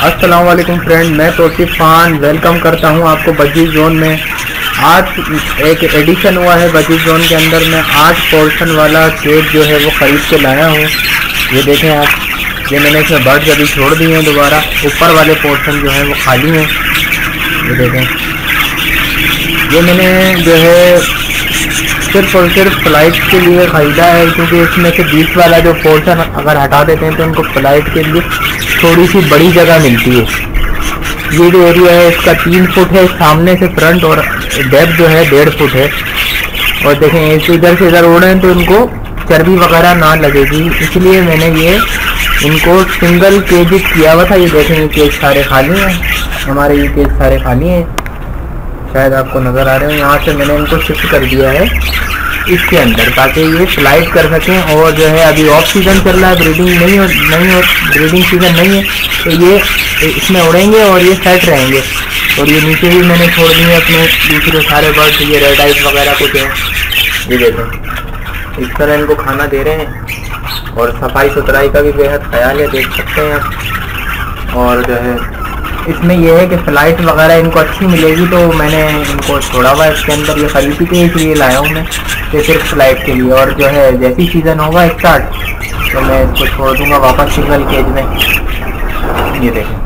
अस्सलाम वालेकुम फ्रेंड, मैं तौसीफ खान वेलकम करता हूं आपको बजीज जोन में। आज एक एडिशन हुआ है बजीज जोन के अंदर। मैं 8 पोर्शन वाला केक जो है वो ख़रीद के लाया हूं। ये देखें आप, ये मैंने इसमें बर्ड्स अभी छोड़ दिए हैं दोबारा। ऊपर वाले पोर्शन जो हैं वो खाली हैं। ये देखें, ये मैंने जो है सिर्फ और सिर्फ फ्लाइट के लिए ख़रीदा है, क्योंकि इसमें से 20 वाला जो पोर्शन अगर हटा देते हैं तो उनको फ्लाइट के लिए थोड़ी सी बड़ी जगह मिलती है। ये जो एरिया है इसका 3 फुट है सामने से फ्रंट, और डेप्थ जो है 1.5 फुट है। और देखें इधर से इधर उड़े तो इनको चर्बी वगैरह ना लगेगी, इसलिए मैंने ये इनको सिंगल केज किया हुआ था। ये देखें, ये केज सारे खाली हैं हमारे, ये केज सारे खाली हैं, शायद आपको नज़र आ रहे हैं। यहाँ से मैंने इनको शिफ्ट कर दिया है इसके अंदर, ताकि ये फ्लाइट कर सकें। और जो है अभी ऑफ सीज़न चल रहा है, ब्रीडिंग ब्रीडिंग सीज़न नहीं है, तो ये इसमें उड़ेंगे और ये सेट रहेंगे। और ये नीचे भी मैंने छोड़ दिए अपने दूसरे सारे बर्ड्स, ये रेड आइज वगैरह कुछ हैं। ये देखें, इस तरह इनको खाना दे रहे हैं, और सफाई सुथराई का भी बेहद ख्याल है, देख सकते हैं आप। और जो है इसमें यह है कि फ़्लाइट वगैरह इनको अच्छी मिलेगी, तो मैंने इनको छोड़ा हुआ इसके अंदर। ये खरीदी थी इसलिए लाया हूँ मैं, ये सिर्फ फ़्लाइट के लिए। और जो है जैसी सीज़न होगा स्टार्ट, तो मैं इसको छोड़ दूँगा वापस सिंगल केज में। ये देखें,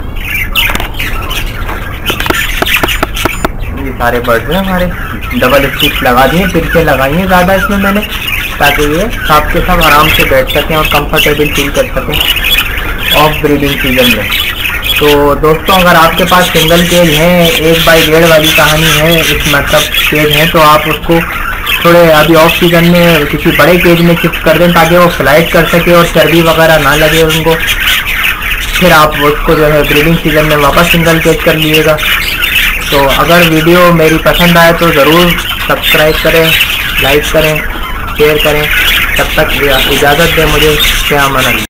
ये सारे बर्ड्स हैं हमारे। डबल स्टिच लगा दिए, फिर से लगाई हैं ज़्यादा इसमें मैंने, ताकि ये सब के सब आराम से बैठ सकें और कंफर्टेबल फील कर सकें ऑफ ब्रीडिंग सीज़न में। तो दोस्तों, अगर आपके पास सिंगल केज है, 1x1.5 वाली कहानी है, इस मतलब केज है, तो आप उसको थोड़े अभी ऑफ सीज़न में किसी बड़े केज में शिफ्ट कर दें, ताकि वो फ्लाइट कर सके और चर्बी वगैरह ना लगे उनको। फिर आप उसको जो है ब्रीडिंग सीज़न में वापस सिंगल केज कर लीजिएगा। तो अगर वीडियो मेरी पसंद आए तो ज़रूर सब्सक्राइब करें, लाइक करें, शेयर करें। तब तक इजाज़त दें मुझे। क्या अमान।